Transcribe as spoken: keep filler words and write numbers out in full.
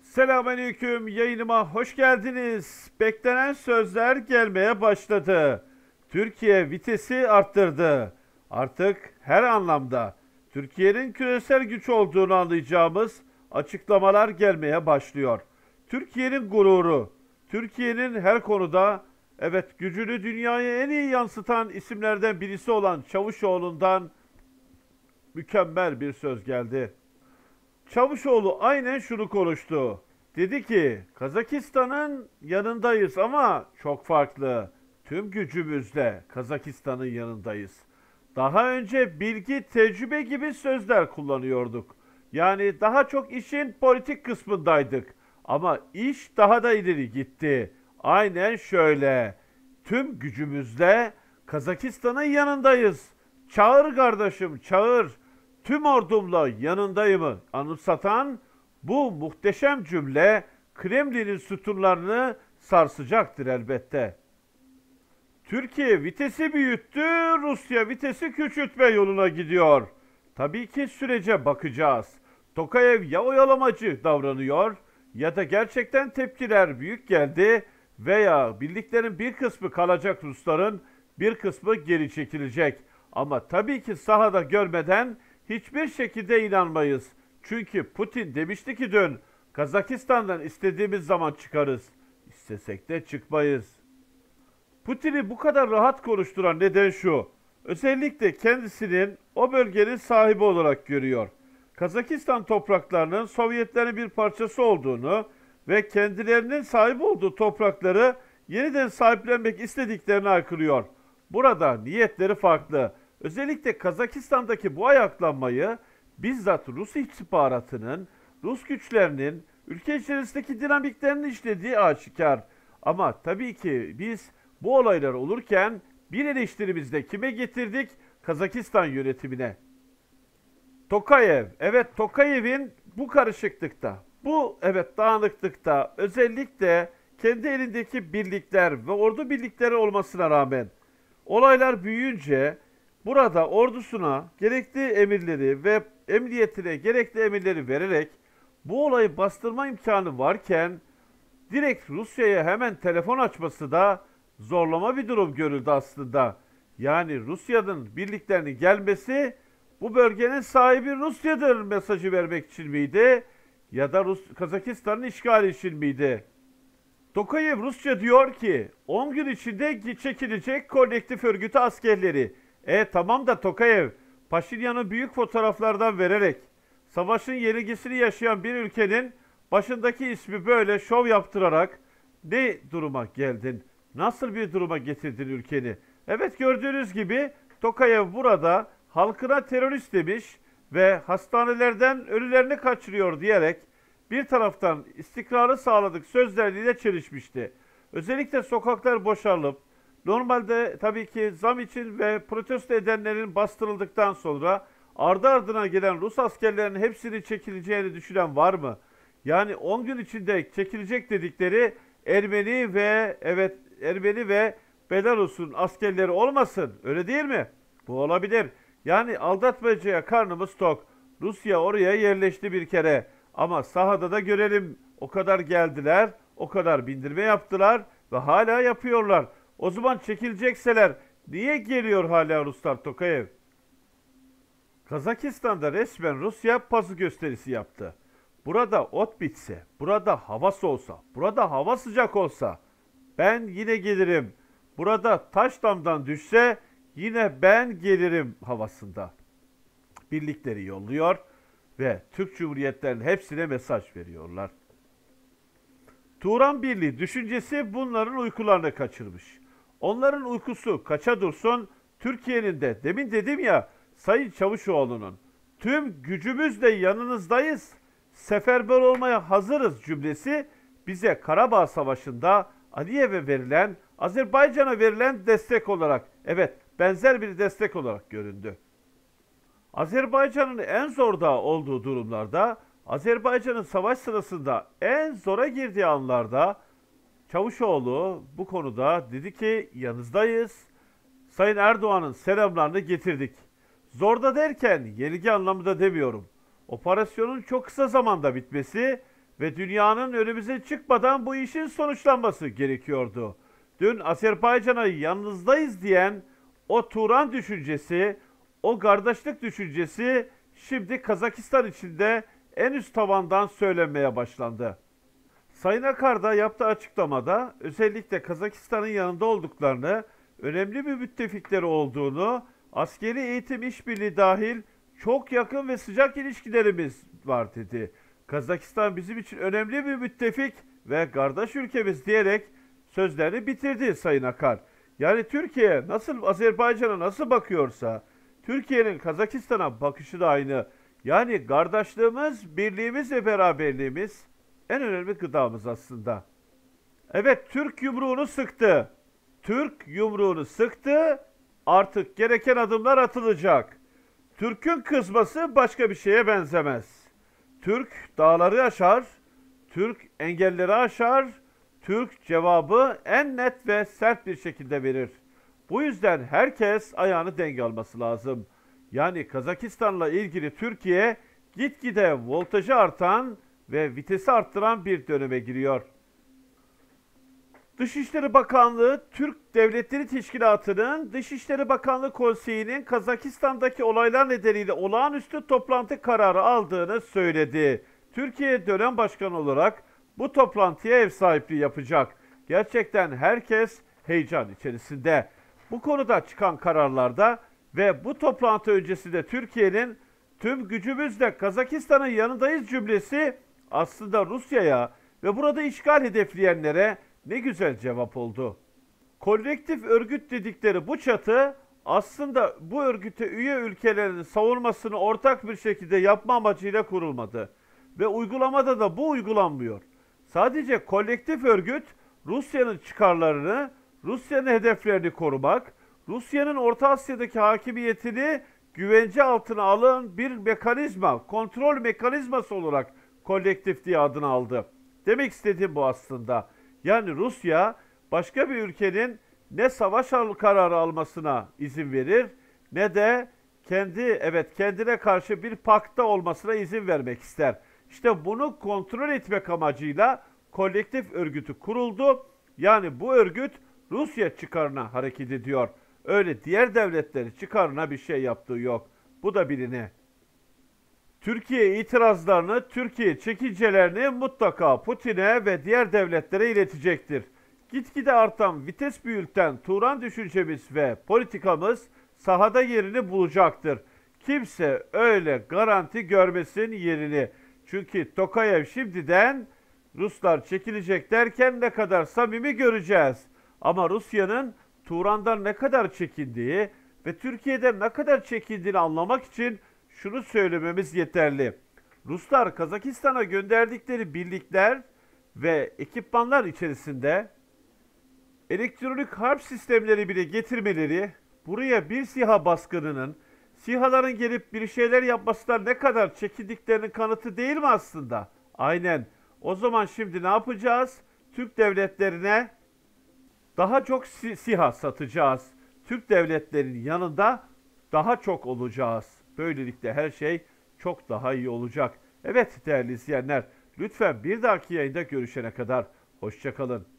Selamünaleyküm, yayınıma hoş geldiniz. Beklenen sözler gelmeye başladı. Türkiye vitesi arttırdı. Artık her anlamda Türkiye'nin küresel güç olduğunu anlayacağımız açıklamalar gelmeye başlıyor. Türkiye'nin gururu, Türkiye'nin her konuda evet gücünü dünyaya en iyi yansıtan isimlerden birisi olan Çavuşoğlu'ndan mükemmel bir söz geldi. Çavuşoğlu aynen şunu konuştu. Dedi ki Kazakistan'ın yanındayız ama çok farklı. Tüm gücümüzle Kazakistan'ın yanındayız. Daha önce bilgi, tecrübe gibi sözler kullanıyorduk. Yani daha çok işin politik kısmındaydık. Ama iş daha da ileri gitti. Aynen şöyle. Tüm gücümüzle Kazakistan'ın yanındayız. Çağır kardeşim, çağır. Tüm ordumla yanındayımı anımsatan bu muhteşem cümle Kremlin'in sütunlarını sarsacaktır elbette. Türkiye vitesi büyüttü, Rusya vitesi küçültme yoluna gidiyor. Tabii ki sürece bakacağız. Tokayev ya oyalamacı davranıyor ya da gerçekten tepkiler büyük geldi veya birliklerin bir kısmı kalacak Rusların, bir kısmı geri çekilecek. Ama tabii ki sahada görmeden hiçbir şekilde inanmayız. Çünkü Putin demişti ki dün, Kazakistan'dan istediğimiz zaman çıkarız. İstesek de çıkmayız. Putin'i bu kadar rahat konuşturan neden şu. Özellikle kendisinin o bölgenin sahibi olarak görüyor. Kazakistan topraklarının Sovyetlerin bir parçası olduğunu ve kendilerinin sahip olduğu toprakları yeniden sahiplenmek istediklerini aykırıyor. Burada niyetleri farklı. Özellikle Kazakistan'daki bu ayaklanmayı bizzat Rus istihbaratının, Rus güçlerinin ülke içerisindeki dinamiklerini işlediği aşikar. Ama tabii ki biz bu olaylar olurken bir eleştirimizde kime getirdik? Kazakistan yönetimine. Tokayev, evet Tokayev'in bu karışıklıkta, bu evet dağınıklıkta özellikle kendi elindeki birlikler ve ordu birlikleri olmasına rağmen olaylar büyüyünce burada ordusuna gerekli emirleri ve emniyetine gerekli emirleri vererek bu olayı bastırma imkanı varken direkt Rusya'ya hemen telefon açması da zorlama bir durum görüldü aslında. Yani Rusya'nın birliklerinin gelmesi bu bölgenin sahibi Rusya'dır mesajı vermek için miydi? Ya da Rus Kazakistan'ın işgali için miydi? Tokayev Rusça diyor ki on gün içinde çekilecek kolektif örgütü askerleri. E tamam da Tokayev, Paşinyan'ı büyük fotoğraflardan vererek savaşın yenilgisini yaşayan bir ülkenin başındaki ismi böyle şov yaptırarak ne duruma geldin? Nasıl bir duruma getirdin ülkeni? Evet gördüğünüz gibi Tokayev burada halkına terörist demiş ve hastanelerden ölülerini kaçırıyor diyerek bir taraftan istikrarı sağladık sözleriyle çelişmişti. Özellikle sokaklar boşalıp normalde tabii ki zam için ve protesto edenlerin bastırıldıktan sonra ardı ardına gelen Rus askerlerinin hepsini çekileceğini düşünen var mı? Yani on gün içinde çekilecek dedikleri Ermeni ve evet Ermeni ve Belarus'un askerleri olmasın. Öyle değil mi? Bu olabilir. Yani aldatmacaya karnımız tok. Rusya oraya yerleşti bir kere. Ama sahada da görelim. O kadar geldiler, o kadar bindirme yaptılar ve hala yapıyorlar. O zaman çekilecekseler niye geliyor hala Ruslar Tokayev? Kazakistan'da resmen Rusya pazı gösterisi yaptı. Burada ot bitse, burada hava soğusa, burada hava sıcak olsa ben yine gelirim. Burada taş damdan düşse yine ben gelirim havasında. Birlikleri yolluyor ve Türk Cumhuriyetlerinin hepsine mesaj veriyorlar. Turan Birliği düşüncesi bunların uykularını kaçırmış. Onların uykusu kaça dursun, Türkiye'nin de demin dedim ya Sayın Çavuşoğlu'nun tüm gücümüzle yanınızdayız, seferber olmaya hazırız cümlesi bize Karabağ Savaşı'nda Aliyev'e verilen, Azerbaycan'a verilen destek olarak, evet benzer bir destek olarak göründü. Azerbaycan'ın en zorda olduğu durumlarda, Azerbaycan'ın savaş sırasında en zora girdiği anlarda Çavuşoğlu bu konuda dedi ki yanınızdayız. Sayın Erdoğan'ın selamlarını getirdik. Zorda derken yenilgi anlamında demiyorum. Operasyonun çok kısa zamanda bitmesi ve dünyanın önümüze çıkmadan bu işin sonuçlanması gerekiyordu. Dün Azerbaycan'a yanınızdayız diyen o Turan düşüncesi, o kardeşlik düşüncesi şimdi Kazakistan içinde en üst tavandan söylenmeye başlandı. Sayın Akar da yaptığı açıklamada özellikle Kazakistan'ın yanında olduklarını, önemli bir müttefikleri olduğunu, askeri eğitim işbirliği dahil çok yakın ve sıcak ilişkilerimiz var dedi. Kazakistan bizim için önemli bir müttefik ve kardeş ülkemiz diyerek sözlerini bitirdi Sayın Akar. Yani Türkiye nasıl Azerbaycan'a nasıl bakıyorsa Türkiye'nin Kazakistan'a bakışı da aynı. Yani kardeşliğimiz, birliğimiz ve beraberliğimiz en önemli gıdamız aslında. Evet, Türk yumruğunu sıktı. Türk yumruğunu sıktı. Artık gereken adımlar atılacak. Türk'ün kızması başka bir şeye benzemez. Türk dağları aşar, Türk engelleri aşar, Türk cevabı en net ve sert bir şekilde verir. Bu yüzden herkes ayağını denk alması lazım. Yani Kazakistan'la ilgili Türkiye gitgide voltajı artan ve vitesi arttıran bir döneme giriyor. Dışişleri Bakanlığı, Türk Devletleri Teşkilatı'nın Dışişleri Bakanlığı Konseyi'nin Kazakistan'daki olaylar nedeniyle olağanüstü toplantı kararı aldığını söyledi. Türkiye dönem başkanı olarak bu toplantıya ev sahipliği yapacak. Gerçekten herkes heyecan içerisinde. Bu konuda çıkan kararlarda ve bu toplantı öncesinde Türkiye'nin tüm gücümüzle Kazakistan'ın yanındayız cümlesi aslında Rusya'ya ve burada işgal hedefleyenlere ne güzel cevap oldu. Kolektif örgüt dedikleri bu çatı aslında bu örgüte üye ülkelerin savunmasını ortak bir şekilde yapma amacıyla kurulmadı. Ve uygulamada da bu uygulanmıyor. Sadece kolektif örgüt Rusya'nın çıkarlarını, Rusya'nın hedeflerini korumak, Rusya'nın Orta Asya'daki hakimiyetini güvence altına alan bir mekanizma, kontrol mekanizması olarak kolektif diye adını aldı. Demek istediğim bu aslında. Yani Rusya başka bir ülkenin ne savaş kararı almasına izin verir ne de kendi evet kendine karşı bir pakta olmasına izin vermek ister. İşte bunu kontrol etmek amacıyla kolektif örgütü kuruldu. Yani bu örgüt Rusya çıkarına hareket ediyor. Öyle diğer devletleri çıkarına bir şey yaptığı yok. Bu da biline. Türkiye itirazlarını, Türkiye çekincelerini mutlaka Putin'e ve diğer devletlere iletecektir. Gitgide artan vites büyülten Turan düşüncemiz ve politikamız sahada yerini bulacaktır. Kimse öyle garanti görmesin yerini. Çünkü Tokayev şimdiden Ruslar çekilecek derken ne kadar samimi göreceğiz. Ama Rusya'nın Turan'dan ne kadar çekindiği ve Türkiye'den ne kadar çekindiğini anlamak için şunu söylememiz yeterli. Ruslar Kazakistan'a gönderdikleri birlikler ve ekipmanlar içerisinde elektronik harp sistemleri bile getirmeleri, buraya bir SİHA baskınının, SİHA'ların gelip bir şeyler yapmasından ne kadar çekindiklerinin kanıtı değil mi aslında? Aynen. O zaman şimdi ne yapacağız? Türk devletlerine daha çok SİHA satacağız. Türk devletlerinin yanında daha çok olacağız. Böylelikle her şey çok daha iyi olacak. Evet değerli izleyenler, lütfen bir dahaki yayında görüşene kadar hoşça kalın.